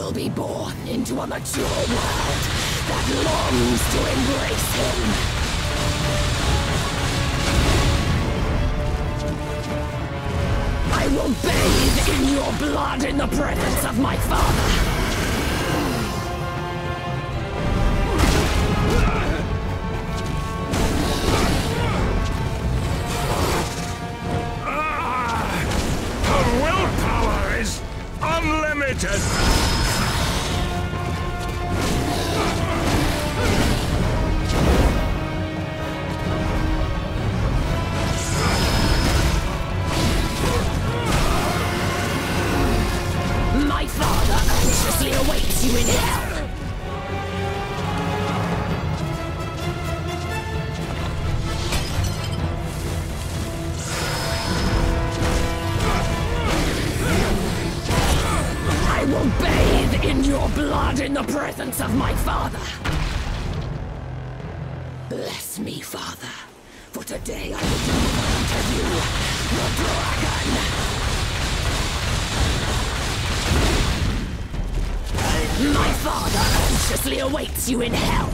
will be born into a mature world that longs to embrace him. I will bathe in your blood in the presence of my father. Her willpower is unlimited! My father anxiously awaits you in hell! I will bathe in your blood in the presence of my father! Bless me, Father, for today I will deliver unto you the dragon! My father anxiously awaits you in hell!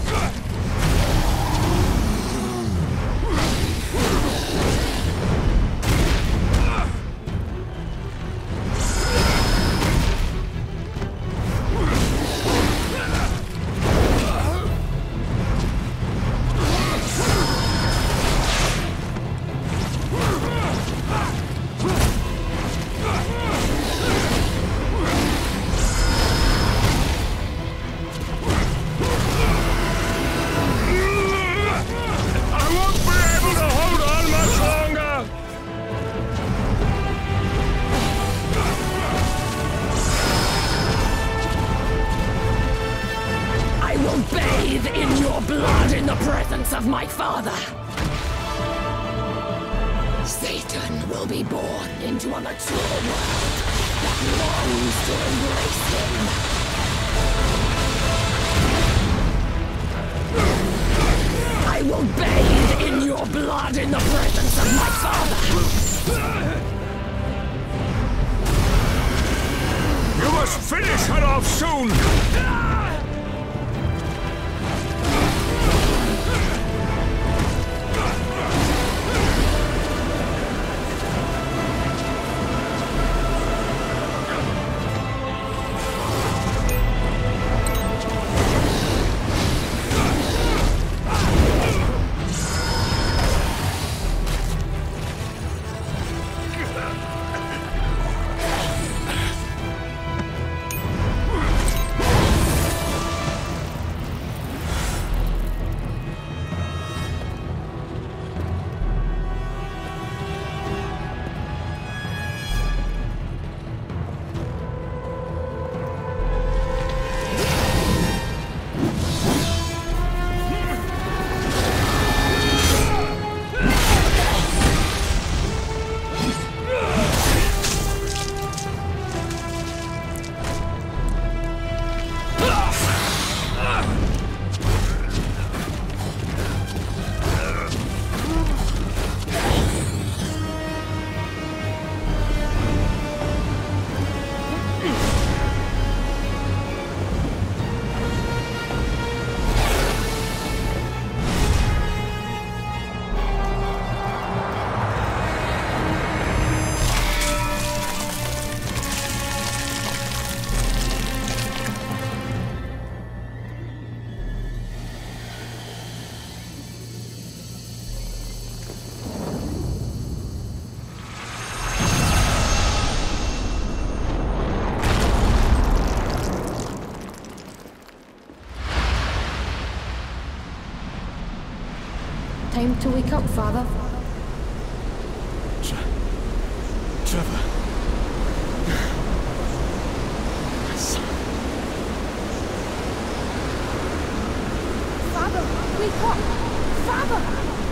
Bathe in your blood in the presence of my father! Satan will be born into a mature world that longs to embrace him. I will bathe in your blood in the presence of my father! You must finish her off soon! Time to wake up, Father. Trevor. Father, wake up! Father!